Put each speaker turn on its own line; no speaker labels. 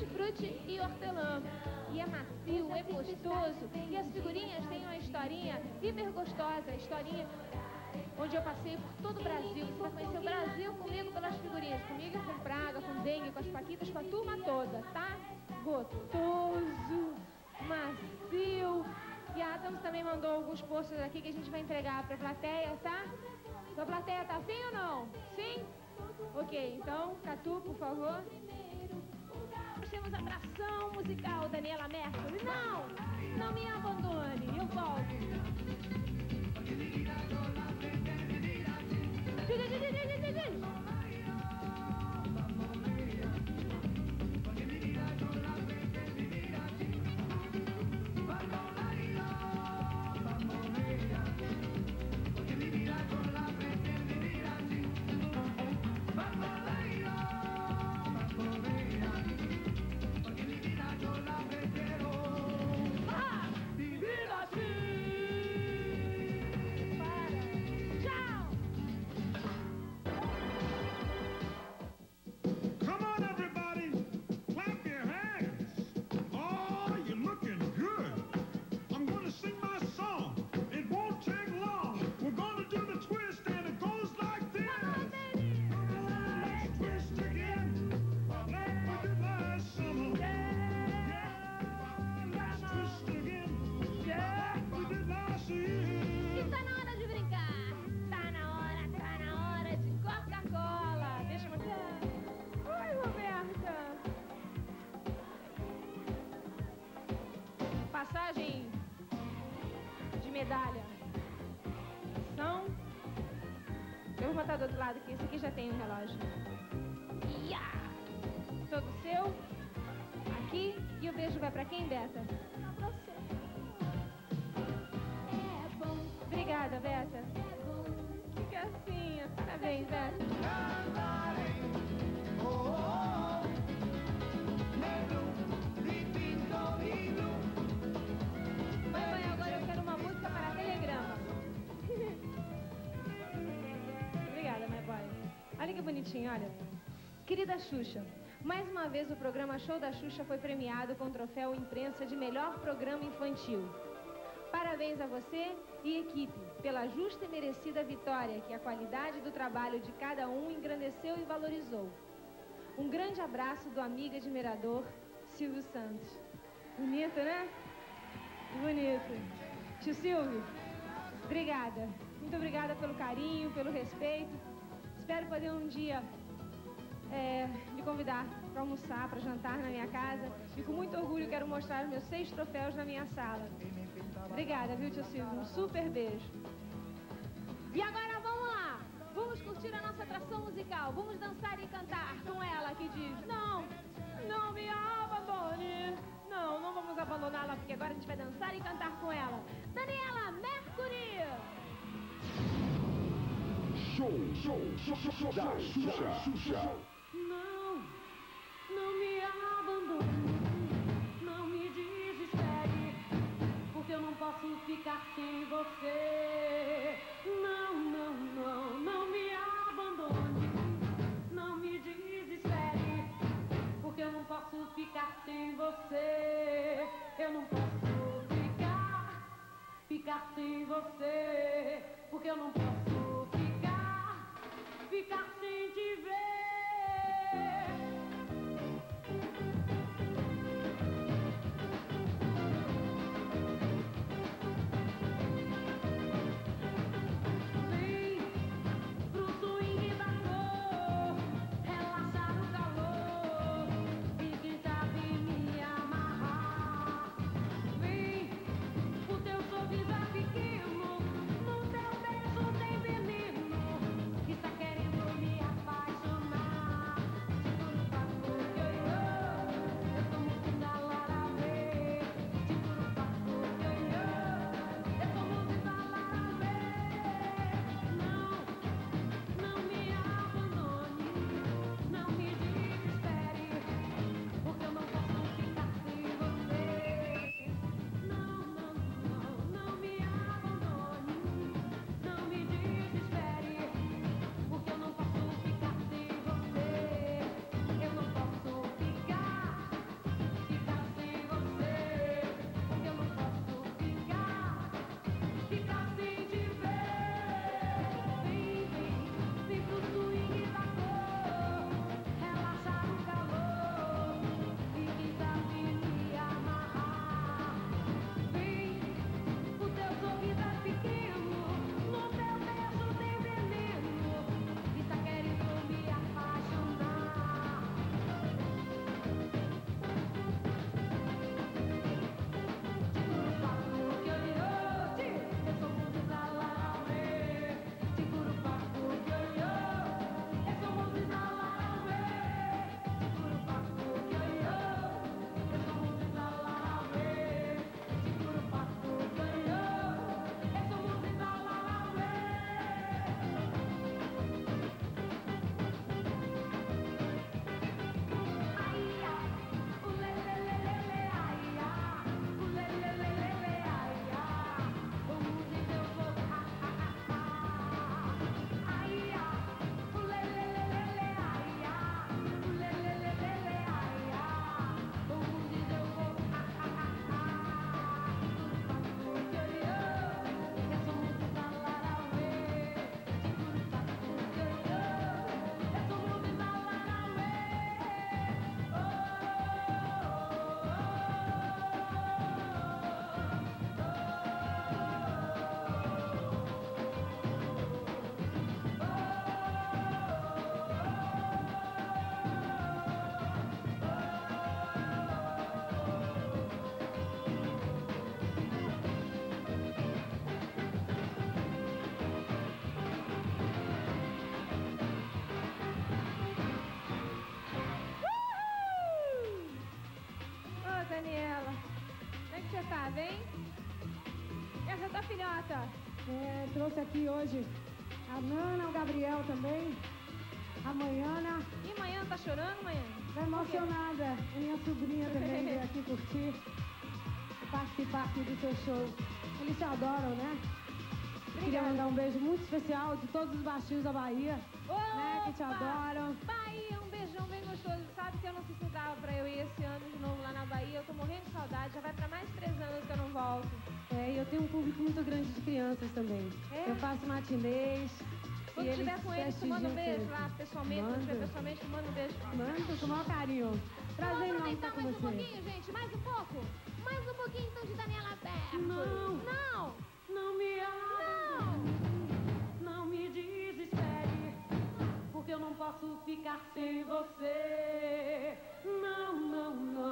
tutti-frutti e hortelã. E é macio, é gostoso. E as figurinhas têm uma historinha hiper gostosa, historinha onde eu passei por todo o Brasil. Você vai conhecer o Brasil comigo pelas figurinhas. Comigo, com Praga, com Dengue, com as Paquitas, com a turma toda, tá? Gostoso, macio. E a Adams também mandou alguns posters aqui que a gente vai entregar pra plateia, tá? Sua plateia tá afim ou não? Sim? Ok, então, Catu, por favor. Nós temos atração musical, Daniela Mercury. Não! Não me abandone, eu volto. Passagem de medalha. São... Eu vou botar do outro lado aqui. Esse aqui já tem um relógio. Yeah! Todo seu. Aqui. E o beijo vai pra quem, Beta? Pra você. É bom. Obrigada, Beta. É bom. Que gracinha. Parabéns, Beta. Olha que bonitinho, olha. Querida Xuxa, mais uma vez o programa Show da Xuxa foi premiado com o troféu Imprensa de melhor programa infantil. Parabéns a você e equipe pela justa e merecida vitória que a qualidade do trabalho de cada um engrandeceu e valorizou. Um grande abraço do amigo admirador Silvio Santos. Bonito, né? Bonito. Tio Silvio, obrigada. Muito obrigada pelo carinho, pelo respeito. Espero poder um dia lhe convidar para almoçar, para jantar na minha casa. E com muito orgulho quero mostrar os meus 6 troféus na minha sala. Obrigada, viu, tio Silvio? Um super beijo. E agora vamos lá. Vamos curtir a nossa atração musical. Vamos dançar e cantar com ela que diz: não, não me abandone. Não, não vamos abandoná-la, porque agora a gente vai dançar e cantar com ela. Daniela Mercury!
Show da Xuxa.
Não, não me abandone, não me desespere, porque eu não posso ficar sem você. Não, não, não, não me abandone, não me desespere, porque eu não posso ficar sem você. Eu não posso ficar sem você, porque eu não posso ficar sem te ver. Vem pro swing da cor, relaxar o calor e quem sabe me amarrar. Vem, o teu sorriso é pequeno, no teu beijo tem veneno, que está querendo me apaixonar.
criançada, hein? Essa é tua filhota.
Trouxe aqui hoje a Nana, o Gabriel também, a Manhana.
E Manhã tá chorando, Manhã?
Tá emocionada. A minha sobrinha também veio aqui curtir, participar aqui do seu show. Eles te adoram, né? Queria mandar um beijo muito especial de todos os baixinhos da Bahia, né, que te adoram.
Bahia, um beijão bem gostoso. Sabe que eu não sei se dava pra eu ir esse ano de novo lá na Bahia. Eu tô morrendo de saudade. Já vai pra mais de 3 anos que eu não volto.
E eu tenho um público muito grande de crianças também. Eu faço matinês.
Quando estiver com eles, tu manda um beijo lá pessoalmente. Quando estiver pessoalmente, tu manda um beijo.
Manda, com o maior carinho. Prazer enorme estar com
mais
você.
Um pouquinho, gente. Mais um pouco. Mais um pouquinho, então, de Daniela Berto.
Não. Não me abandone. Não me desespere. Porque eu não posso ficar sem você. Não.